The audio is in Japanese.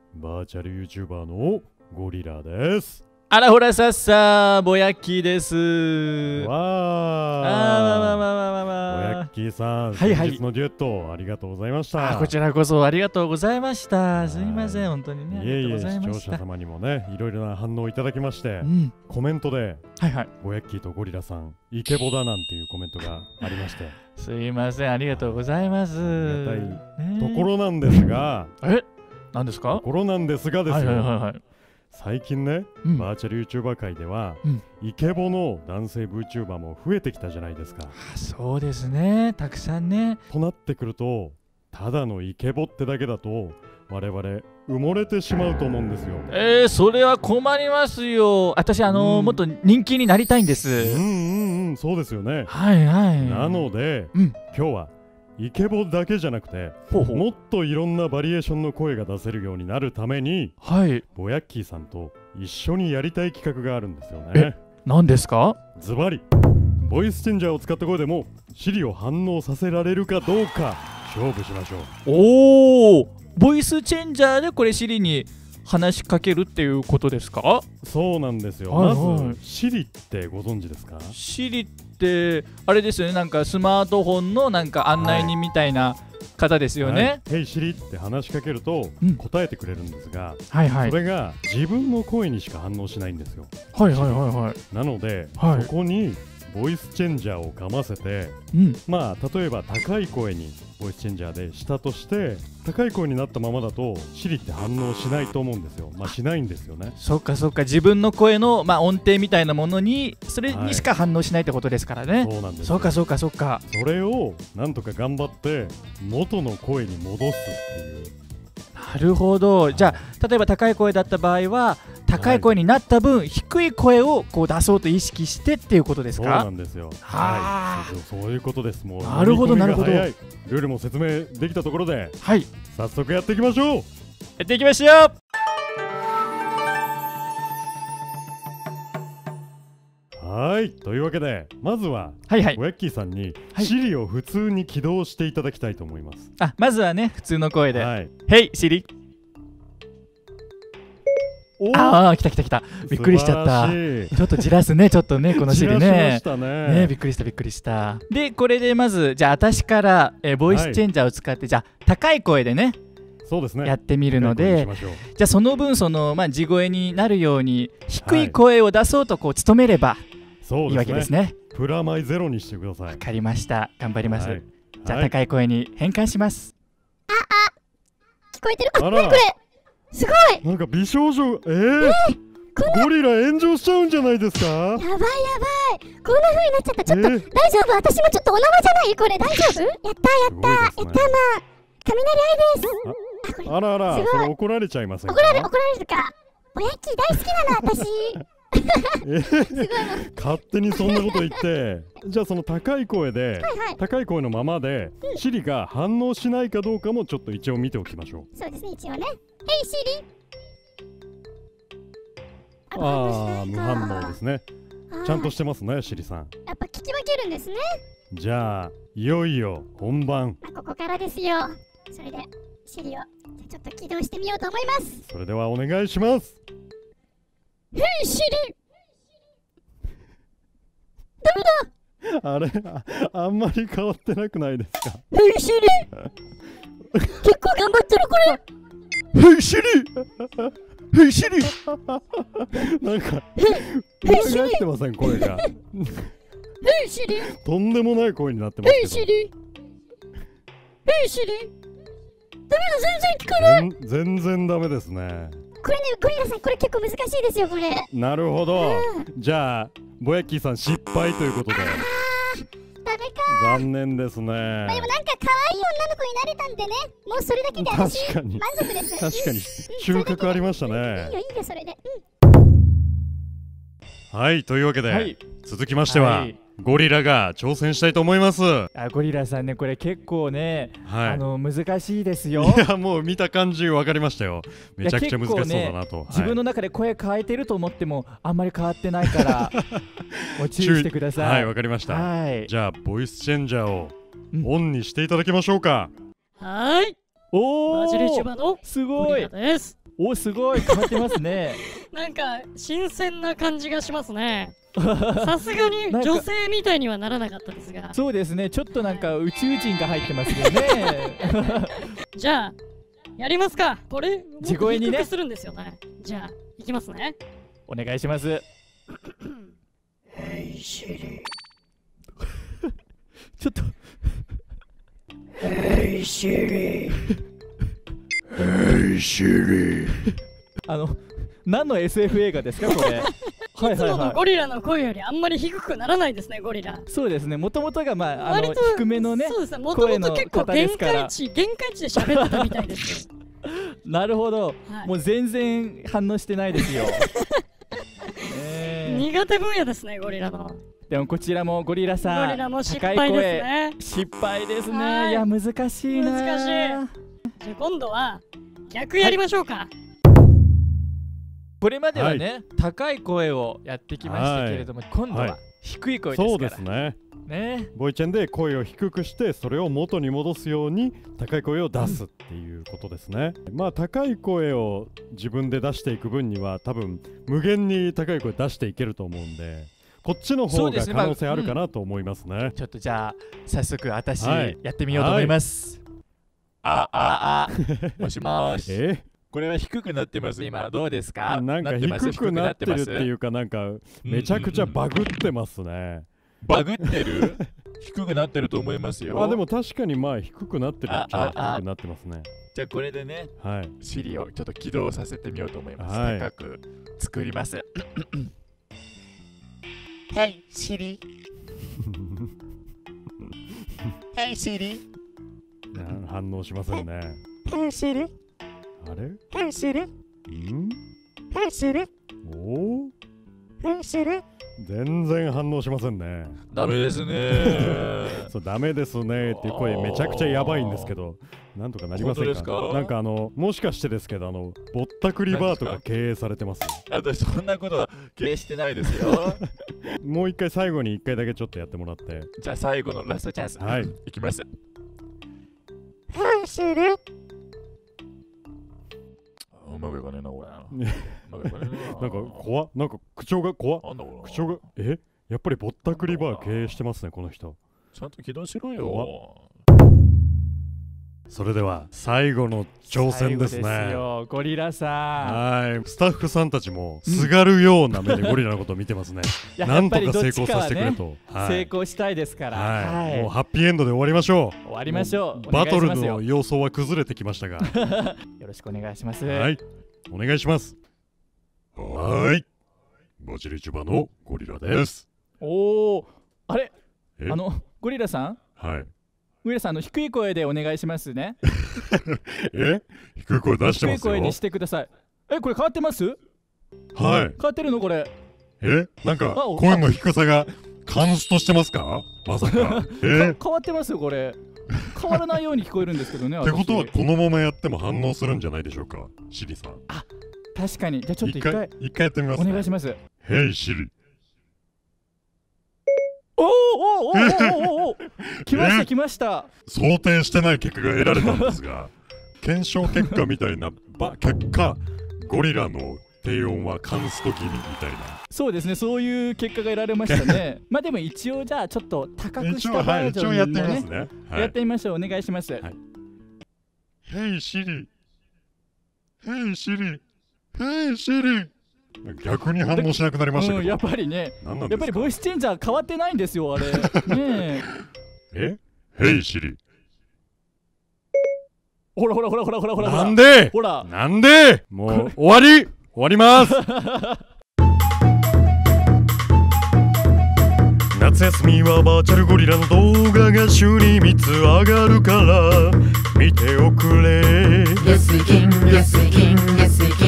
バーチャル YouTuber のゴリラです。 あらほらさっさぼやっきーです。 わー、ぼやっきーさん、 はいはい、 本日のデュエットありがとうございました。 こちらこそありがとうございました。すいません、本当にね。 いえいえ、視聴者様にもね、いろいろな反応いただきまして、コメントで、ぼやっきーとゴリラさん、イケボだなんていうコメントがありまして。 すいません、ありがとうございます。 ありがたいところなんですが、 何ですか？ ところなんですがですよ。最近ね、バーチャル YouTuber 界では、イケボの男性 VTuber も増えてきたじゃないですか。 そうですね、たくさんね。 となってくると、ただのイケボってだけだと我々埋もれてしまうと思うんですよ。 それは困りますよ。私もっと人気になりたいんです。 そうですよね。なので、今日はイケボだけじゃなくてもっといろんなバリエーションの声が出せるようになるために、ぼやっきーさんと一緒にやりたい企画があるんですよね。 何ですか？ ズバリボイスチェンジャーを使った声でもSiriを反応させられるかどうか勝負しましょう。 おお、ボイスチェンジャーでこれSiriに話しかけるっていうことですか？ そうなんですよ。まずSiriってご存知ですか ？Siriってあれですよね、なんかスマートフォンのなんか案内人みたいな方ですよね。 Hey Siriって話しかけると答えてくれるんですが、それが自分の声にしか反応しないんですよ。なので、そこにボイスチェンジャーをかませて、まあ例えば高い声にボイスチェンジャーでしたとして、高い声になったままだとSiriって反応しないと思うんですよ。しないんですよね。 そっかそっか、自分の声の音程みたいなものにそれにしか反応しないってことですからね。 そうなんです。 そうかそうかそうか。 それをなんとか頑張って元の声に戻すっていう。 なるほど。じゃあ例えば高い声だった場合は高い声になった分、低い声をこう出そうと意識してっていうことですか？ そうなんですよ。そういうことです。もうなるほどなるほど。 ルールも説明できたところで、早速やっていきましょう。 やっていきましょう。 というわけでまずはぼやっきーさんにSiriを普通に起動していただきたいと思います。 まずはね、普通の声でHey Siri。来た来た来た。びっくりしちゃった。ちょっとじらすね、ちょっとね、このSiriね。びっくりしたびっくりした。で、これでまずじゃあ私からボイスチェンジャーを使ってじゃあ高い声でね、 そうですね、 やってみるので、じゃあその分地声になるように低い声を出そうとこう努めればいいわけですね。 プラマイゼロにしてください。 わかりました。頑張ります。じゃあ高い声に変換します。 聞こえてる？何これ？すごい！ なんか美少女、ゴリラ炎上しちゃうんじゃないですか？やばいやばい、 こんな風になっちゃった。ちょっと大丈夫？私もちょっとお縄じゃない？これ大丈夫？やったやった雷愛です。 あらあら、それ怒られちゃいませんか？ 怒られるか。ぼやっきー大好きなの私。 勝手にそんなこと言って。じゃあその高い声で、高い声のままでSiriが反応しないかどうかもちょっと一応見ておきましょう。 そうですね、一応ね。Hey Siri。無反応ですね。ちゃんとしてますね、Siriさん。 やっぱ聞き分けるんですね。 じゃあいよいよ本番。 ここからですよ。それでSiriをちょっと起動してみようと思います。 それではお願いします。 Hey Siri。ダメだ。 あれ、あんまり変わってなくないですか？ Hey Siri。結構頑張ってるこれ。 Hey Siri。Hey Siri。なんか裏返ってません、声が。 Hey Siri。 とんでもない声になってますけど。 Hey Siri。Hey Siri。ダメだ、全然聞かない。 全然ダメですね。 これね、ゴリラさん、これ結構難しいですよ、これ。 なるほど。じゃあぼやっきーさん失敗ということで。 ダメか。 残念ですね。 でもなんか可愛い女の子になれたんでね、もうそれだけで私満足です。 確かに収穫ありましたね。 いいよいいよ、それで。 というわけで続きましてはゴリラが挑戦したいと思います。 ゴリラさんね、これ結構ね、難しいですよ。 いや、もう見た感じ分かりましたよ。めちゃくちゃ難しそうだなと。 自分の中で声変えてると思ってもあんまり変わってないからご注意してください。 わかりました。じゃあボイスチェンジャーをオンにしていただきましょうか。 バーチャル YouTuber のすごいです。 お、すごい変わってますね。 なんか新鮮な感じがしますね。さすがに女性みたいにはならなかったですが。 そうですね、ちょっとなんか宇宙人が入ってますよね。 じゃあやりますか。これ地声にね低くするんですよね。じゃあいきますね。 お願いします。 ヘイシリ。 ちょっとヘイシリ。 ヘイシリ。 何の SF 映画ですかこれ。 いつものゴリラの声よりあんまり低くならないですね、ゴリラ。 そうですね、もともとが低めのね、 そうですね、もともと結構限界値で喋ってたみたいですよ。 なるほど、もう全然反応してないですよ。 苦手分野ですね、ゴリラの。 でもこちらもゴリラさん、 ゴリラも失敗ですね。 失敗ですね。いや、難しいな。 難しい。じゃあ今度は逆やりましょうか。 これまではね、高い声をやってきましたけれども、今度は低い声ですから。 そうですね。ボイチェンで声を低くしてそれを元に戻すように高い声を出すっていうことですね。まあ高い声を自分で出していく分には多分無限に高い声出していけると思うんで、こっちの方が可能性あるかなと思いますね。 ちょっとじゃあ早速私やってみようと思います。 もしもし。これは低くなってます。今どうですか？ なんか低くなってるっていうか、なんかめちゃくちゃバグってますね。 バグってる？低くなってると思いますよ。 でも確かにまあ低くなってるっちゃ低くなってますね。 じゃあこれでね、シリをちょっと起動させてみようと思います。高く作ります。Hey Siri。Hey Siri。 反応しませんね。 Hey Siri。 あれ？ Hey Siri。Hey Siri。 おお。 Hey Siri。 全然反応しませんね。 ダメですね。 そう、ダメですねっていう声めちゃくちゃやばいんですけど、なんとかなりませんか？なんかもしかしてですけど、ぼったくりバーとか経営されてます？ 私そんなことは経営してないですよ。 もう一回最後に一回だけちょっとやってもらって。 じゃあ最後のラストチャンス。いきます。 Hey Siri。 うまくいかねえな、これ。 なんか怖っ、なんか口調が怖っ。口調が、やっぱりぼったくりバー経営してますね、この人。 ちゃんと起動しろよ。 それでは最後の挑戦ですね。 ゴリラさん。スタッフさんたちもすがるような目でゴリラのことを見てますね。なんとか成功させてくれと。 成功したいですから。 もうハッピーエンドで終わりましょう。 終わりましょう。 バトルの様相は崩れてきましたが。 よろしくお願いします。 はい。お願いします。はい。バジリチュバのゴリラです。 おお。あれ？ゴリラさん？ はい。 ゴリラさん、低い声でお願いしますね。 低い声出してますよ。 低い声にしてください。これ変わってます？ はい。 変わってるのこれ？ なんか声の低さがカンストしてますか？まさか。 変わってますよこれ。変わらないように聞こえるんですけどね。 ってことはこのままやっても反応するんじゃないでしょうか、シリさん。 確かに。じゃあちょっと一回やってみます。 お願いします。 ヘイシリ。 おお来ました来ました。 想定してない結果が得られたんですが、検証結果みたいな結果、ゴリラの低音はカンスト気味みたいな。 そうですね、そういう結果が得られましたね。まあでも一応じゃあちょっと高くしたバージョンでね、やってみましょう。お願いします。 ヘイシリ。ヘイシリ。ヘイシリ。逆に反応しなくなりましたけど。 やっぱりね、やっぱりボイスチェンジャー変わってないんですよ、あれ。ねえ。ヘイシリ。 ほらほらほらほらほらほら。 なんで？ ほら。 なんで？もう終わります。夏休みはバーチャルゴリラの動画が週に3つ上がるから見ておくれ。 Yes we can, yes we can, yes we can